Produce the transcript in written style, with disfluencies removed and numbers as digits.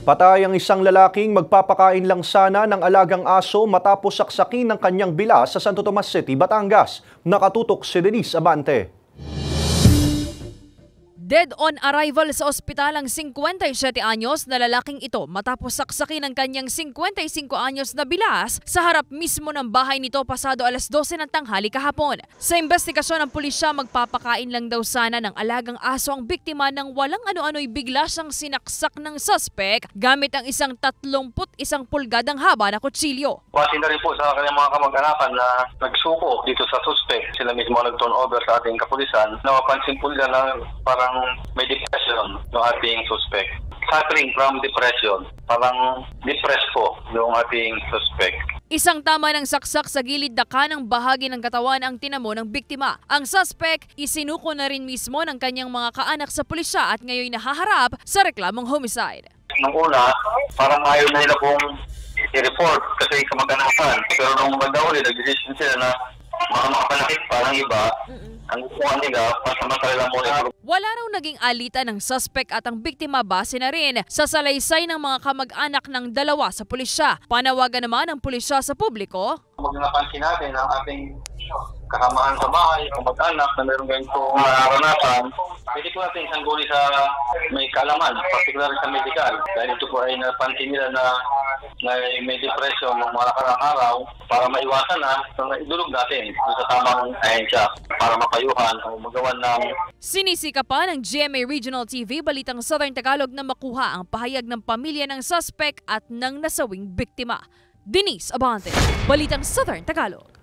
Patay ang isang lalaking magpapakain lang sana ng alagang aso matapos saksakin ng kanyang bilas sa Santo Tomas City, Batangas. Nakatutok si Denise Abante. Dead on arrival sa ospital ang 57 anyos na lalaking ito matapos saksakin ng kanyang 55 anyos na bilas sa harap mismo ng bahay nito pasado alas 12 ng tanghali kahapon. Sa investigasyon ng pulisya, magpapakain lang daw sana ng alagang aso ang biktima nang walang ano-ano'y bigla siyang sinaksak ng suspect gamit ang isang 31 pulgadang haba na kutsilyo. Base na rin po sa kanyang mga kamag-anakan na nagsuko dito sa suspect. Sila mismo nag-turn over sa ating kapulisan. Napapansin po nila na parang may depression yung ating suspect. Suffering from depression. Parang depressed po yung ating suspect. Isang tama ng saksak sa gilid na kanang bahagi ng katawan ang tinamo ng biktima. Ang suspect isinuko na rin mismo ng kanyang mga kaanak sa pulisya at ngayon nahaharap sa reklamong homicide. Nung una, parang ayaw na nila pong i-report kasi kamag-anakan. Pero nung magdawali, nag-decision sila na mga makapanakit parang iba. Ang gustuhan nila, pasamasal lang muna. Wala raw naging alitan ng suspect at ang biktima base na rin sa salaysay ng mga kamag-anak ng dalawa sa pulisya. Panawagan naman ng pulisya sa publiko. Pag napansin natin ang ating kasamahan sa bahay, kamag-anak na meron ganitong naranasan, pwede po natin isangguni sa may kaalaman, particularly sa medical. Dahil ito po ay napansin nila na may depression ng mga nakarang araw para maiwasan na idulog natin sa tamang ahensya para mapayuhan o magawan ng... Sinisika pa ng GMA Regional TV Balitang Southern Tagalog na makuha ang pahayag ng pamilya ng suspect at ng nasawing biktima. Denise Abante, Balitang Southern Tagalog.